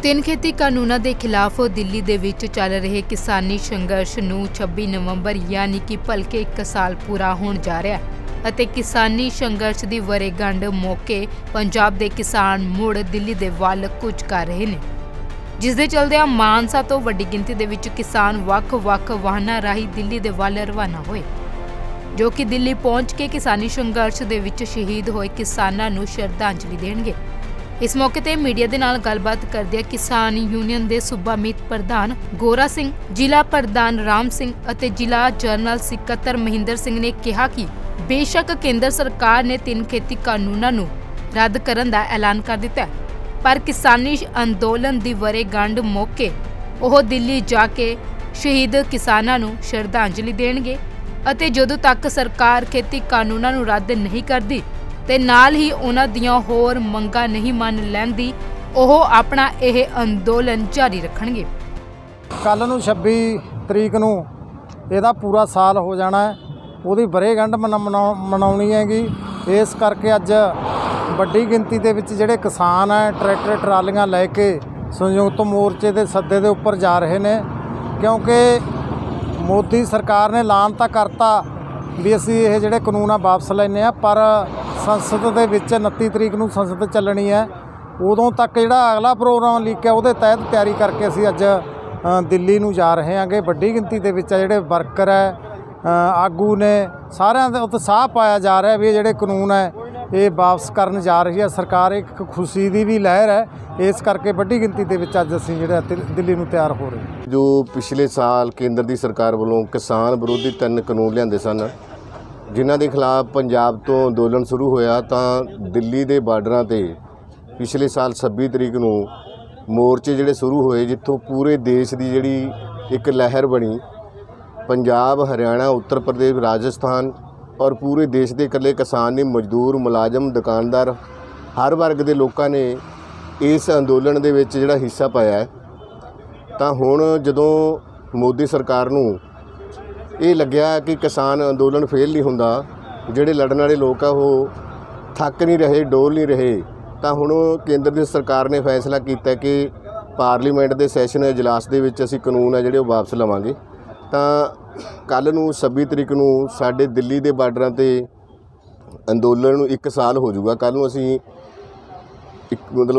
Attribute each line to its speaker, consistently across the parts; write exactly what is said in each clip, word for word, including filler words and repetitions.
Speaker 1: ਤਿੰਨ ਖੇਤੀ ਕਾਨੂੰਨਾਂ ਦੇ ਖਿਲਾਫ ਦਿੱਲੀ ਦੇ ਵਿੱਚ ਚੱਲ ਰਹੇ ਕਿਸਾਨੀ ਸੰਘਰਸ਼ ਨੂੰ ਛੱਬੀ ਨਵੰਬਰ ਯਾਨੀ ਕਿ ਭਲਕੇ ਇੱਕ ਸਾਲ ਪੂਰਾ ਹੋਣ ਜਾ ਰਿਹਾ ਹੈ ਅਤੇ ਕਿਸਾਨੀ ਸੰਘਰਸ਼ ਦੀ ਵਰ੍ਹੇਗੰਢ ਮੌਕੇ ਪੰਜਾਬ ਦੇ ਕਿਸਾਨ ਮੁੜ ਦਿੱਲੀ ਦੇ ਵੱਲ ਕੂਚ ਕਰ ਰਹੇ ਨੇ, ਜਿਸ ਦੇ ਚਲਦਿਆਂ ਮਾਨਸਾ ਤੋਂ ਵੱਡੀ ਗਿਣਤੀ ਦੇ ਵਿੱਚ ਕਿਸਾਨ ਵੱਖ-ਵੱਖ ਵਾਹਨਾਂ ਰਾਹੀਂ ਦਿੱਲੀ ਦੇ ਵੱਲ ਰਵਾਨਾ ਹੋਏ, ਜੋ ਕਿ ਦਿੱਲੀ पहुंच के किसानी संघर्ष ਦੇ ਵਿੱਚ शहीद होए किसानों ਨੂੰ श्रद्धांजलि देणगे। इस मौके ते मीडिया दे नाल गलबात करदे किसान यूनियन दे सूबा मीत प्रधान गोरा सिंह, जिला प्रधान राम सिंह अते जिला जनरल सिकत्तर महेंद्र सिंह ने कहा कि बेशक केंद्र सरकार ने तीन खेती कानूनों नूं रद्द करन दा ऐलान कर दिता है, पर किसानी अंदोलन दी वर੍ਹੇਗੰਢ मौके ओह दिल्ली जाके शहीद किसानों नूं श्रद्धांजलि देणगे ਅਤੇ ਜਦੋਂ तक सरकार खेती कानूनों नूं रद्द नहीं करती ते नाल ही उन्हां दीआं होर मंगां नहीं मन लैंदी, ओह अपना यह अंदोलन जारी रखणगे।
Speaker 2: कल नूं छब्बी तरीक नूं इहदा पूरा साल हो जाना है, उहदी वर੍ਹੇਗੰਢ मनाउणी हैगी। इस करके अज वड्डी गिनती दे विच जिहड़े किसान है ट्रैक्टर ट्रालियां लैके संयुक्त मोर्चे के सद्दे दे उपर जा रहे ने, क्योंकि मोदी सरकार ने ऐलान तो करता भी असी ये जिहड़े कानून आ वापस लैने आ, पर संसद दे विच उनतीस तरीक नूं संसद चलनी है, उदों तक जिहड़ा अगला प्रोग्राम लीक है उहदे तहत तैयारी करके असी अज दिल्ली नूं जा रहे हैं। वड्डी गिनती दे विच जिहड़े वर्कर है आगू ने सारिਆਂ ਦਾ उत्साह पाया जा रहा है भी जिहड़े कानून है ये वापस करन जा रही है सरकार। एक खुशी की भी लहर है, इस करके वड्डी गिनती के विच अज असीं जिहड़ा दिल्ली नूं तैयार हो रहे।
Speaker 3: जो पिछले साल केंद्र की सरकार वालों किसान विरोधी तीन कानून लिआंदे सन, जिन्हां दे खिलाफ पंजाब तो अंदोलन शुरू होया, तां दिल्ली के बार्डरां ते पिछले साल छब्बी तरीक नूं मोर्चे जिहड़े शुरू होए, जित्थों पूरे देश की जिहड़ी एक लहर बनी। पंजाब, हरियाणा, उत्तर प्रदेश, राजस्थान और पूरे देश के इकल्ले किसान ने, मजदूर, मुलाजम, दुकानदार, हर वर्ग के लोगों ने इस अंदोलन दे विच जिहड़ा हिस्सा पाया है। तो हुण जदों मोदी सरकार नूं ये लग्या कि किसान अंदोलन फेल नहीं हुंदा, जिहड़े लड़न वाले लोग आ वो थक नहीं रहे, डोल नहीं रहे, तो हुण केंद्र की सरकार ने फैसला किया कि पार्लीमेंट के सैशन इजलास दे विच असीं कानून है जिहड़े वापस लवांगे। तो कल नूं छब्बी तरीक नूं साडे दिल्ली के बार्डरां ते अंदोलन नूं एक साल हो जाऊगा। कल नूं असीं एक मतलब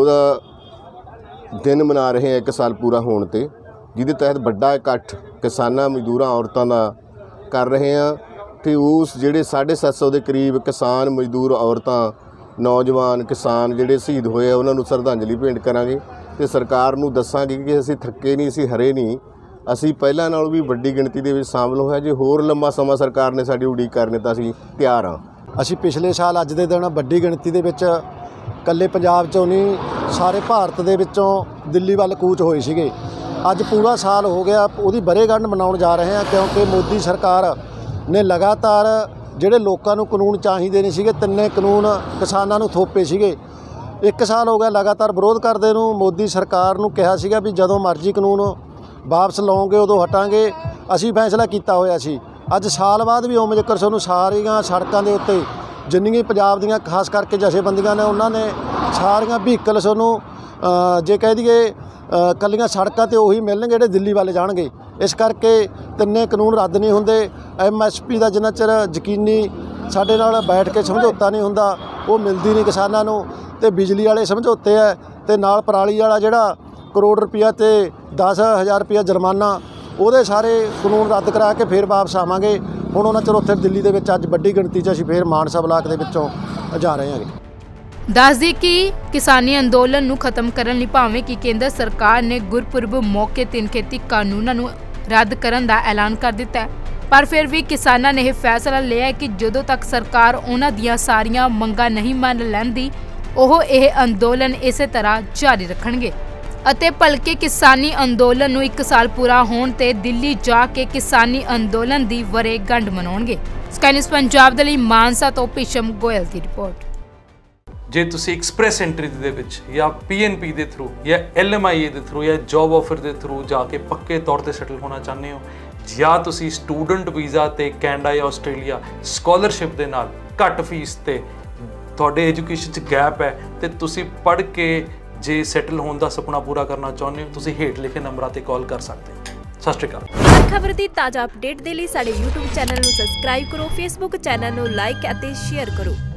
Speaker 3: उहदा दिन मना रहे हैं, एक साल पूरा होने ते, जिहदे तहत वड्डा इकट्ठ किसानां, मजदूरां, औरतां दा कर रहे हैं। तो उस जिहड़े साढ़े सत्त सौ के करीब किसान, मजदूर, औरतां, नौजवान किसान जिहड़े शहीद होए उन्हां नूं श्रद्धांजलि भेंट करांगे ते सरकार नूं दस्सांगे कि असीं थक्के नहीं, असीं हरे नहीं, असी पहलां नालों भी वड्डी गिणती दे विच शामिल होया। जे होर लंबा समा सरकार ने साडी उड़ीक करने तां असीं तैयार हाँ।
Speaker 4: असी पिछले साल अज दे दिन वड्डी गिणती दे विच कल्ले पंजाब चों नहीं, सारे भारत दे विचों दिल्ली वल कूच होए सीगे। अज पूरा साल हो गया, उहदी वर੍ਹੇਗੰਢ मनाउण जा रहे हैं, क्योंकि मोदी सरकार ने लगातार जिहड़े लोकां नूं कानून चाहीदे नहीं सीगे, तिन्ने कानून किसानां नूं थोपे सीगे। एक साल हो गया लगातार विरोध करदे नूं। मोदी सरकार नूं कहा सीगा भी जदों मर्जी कानून वापस लाओगे उदों हटांगे, असी फैसला किया होया सी। अज साल बाद भी उवें जिकर सानूं सारियां सड़कों के उत्ते जिन्नियां पंजाब दीयां खास करके जथेबंदियां ने उन्होंने सारियां व्हीकल सानूं जे कह दईए कल्लियां सड़कों ते उही मिलणगे जिहड़े दिल्ली वाले जाणगे। इस करके तिन्ने कानून रद्द नहीं हुंदे। एम एस पी का जिन्ना चिर यकीनी साडे नाल बैठ के समझौता नहीं हुंदा वो मिलदी नहीं किसानां नूं। ते बिजली वाले समझौते है ते नाल पराली वाला जिहड़ा करोड़ रुपया तो दस हज़ार रुपया जुर्माना, वो सारे कानून रद्द करा के फिर वापस आवांगे। हुण उन्हां चਿਰ उत्थे दिल्ली दे विच अज वड्डी गिणती 'च असीं फिर मानसा ब्लाक दे विचों जा रहे हैं।
Speaker 1: दस दी कि किसानी अंदोलन नूं खत्म करन लई भावें कि केंद्र सरकार ने गुरपुरब मौके तीन खेती कानूनां नूं रद्द करन दा ऐलान कर दिता है, पर फिर भी किसानां ने यह फैसला लिया है कि जदों तक सरकार उन्हां दीयां सारियां मंगां नहीं मन लैंदी, ओह यह अंदोलन इसे तरह जारी रखणगे ਅਤੇ ਭਲਕੇ किसानी अंदोलन नूं एक साल पूरा होण ते दिल्ली जाके किसानी अंदोलन दी वर੍ਹੇਗੰਢ मनाउणगे। स्काई न्यूज़ पंजाब दे लई मानसा तो भीशम गोयल दी रिपोर्ट।
Speaker 5: जे तुसी एक्सप्रैस एंट्री दे विच या पी एन पी दे थ्रू या एल एम आई ए दे थ्रू या जॉब ऑफर दे थ्रू जाके पक्के तौर ते सैटल होना चाहते हो, या तुसी स्टूडेंट वीज़ा ते कैनेडा या आस्ट्रेलिया स्कॉलरशिप दे नाल घट फीस ते तुहाडे एजुकेशन च गैप है ते तुसी पढ़ के ਜੇ ਸੈਟਲ ਹੋਣ ਦਾ ਸੁਪਨਾ ਪੂਰਾ ਕਰਨਾ ਚਾਹੁੰਦੇ ਹੋ ਤੁਸੀਂ ਹੇਠ ਲਿਖੇ ਨੰਬਰਾਂ ਤੇ ਕਾਲ ਕਰ ਸਕਦੇ ਹੋ। ਸਤਿ ਸ਼੍ਰੀ ਅਕਾਲ।
Speaker 6: ਹਰ ਖਬਰ ਦੀ ਤਾਜ਼ਾ ਅਪਡੇਟ ਦੇ ਲਈ ਸਾਡੇ YouTube ਚੈਨਲ ਨੂੰ ਸਬਸਕ੍ਰਾਈਬ ਕਰੋ, Facebook ਚੈਨਲ ਨੂੰ ਲਾਈਕ ਅਤੇ ਸ਼ੇਅਰ ਕਰੋ।